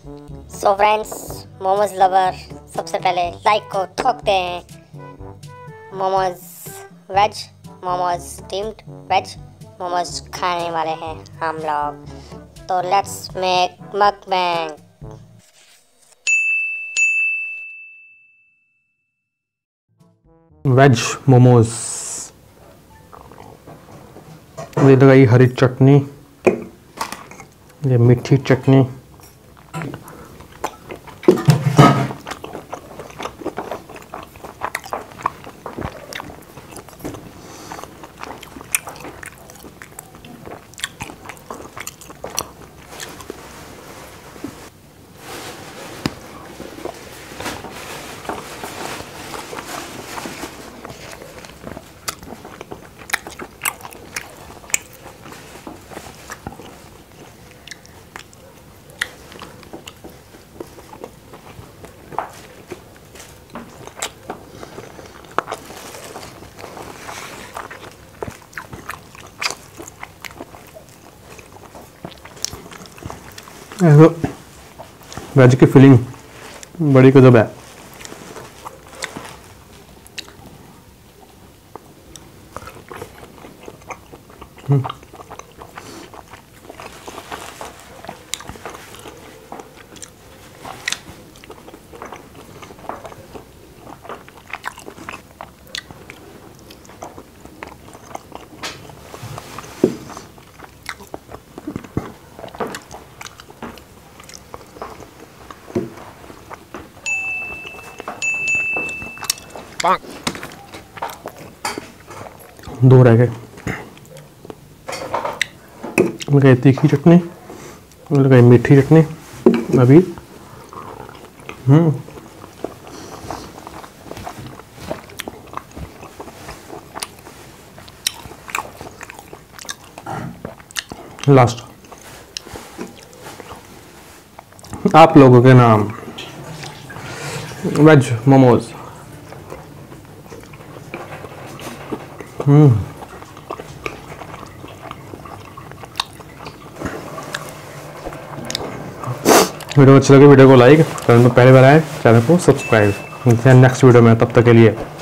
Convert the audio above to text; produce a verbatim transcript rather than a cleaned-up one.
So friends, momos lover सबसे पहले like को ठोकते हैं। Momos, veg momos, steamed veg momos खाने वाले हैं हम लोग। तो let's make mukbang. Veg momos, ये लगाई हरी चटनी, ये मीठी चटनी, वेज की फीलिंग बड़ी गजब है। दो रह गए। लगाई तीखी चटनी, लगाई मीठी चटनी। अभी हम्म लास्ट आप लोगों के नाम वेज मोमोज। हम्म वीडियो अच्छा लगे वीडियो को लाइक, चैनल में पहली बार आए चैनल को सब्सक्राइब। नेक्स्ट वीडियो में, तब तक के लिए।